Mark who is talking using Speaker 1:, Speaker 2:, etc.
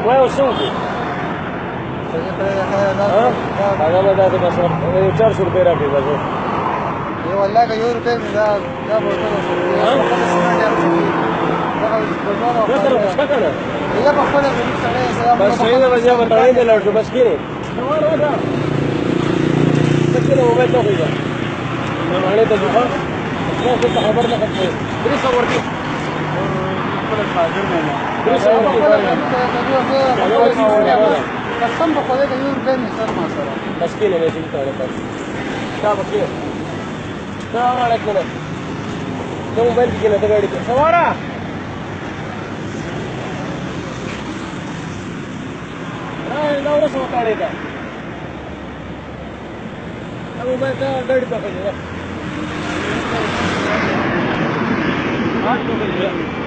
Speaker 1: ما وصلتي هذا ما ذاته بس 400 रुपये राखी बस
Speaker 2: ये والله का 1 रुपये में क्या बोलते हो ये बखोले
Speaker 1: बस सही है वजह बताने दे लड़के बस की नहीं बस के मोबाइल तो होगा हमारे तो दुकान मैं तो खबर ना करते 300 वर्दी पर हाजिर में 300 वर्दी
Speaker 2: कसम बखोले का 1 रुपये में सर मासरा
Speaker 1: बस की नहीं मैं तो बस क्या बकिए السلام عليكم ده موبايل كده ده गाड़ी सवारा لا ورا سو काढे का अब मोबाइल का गाड़ी पे खड़े हां तो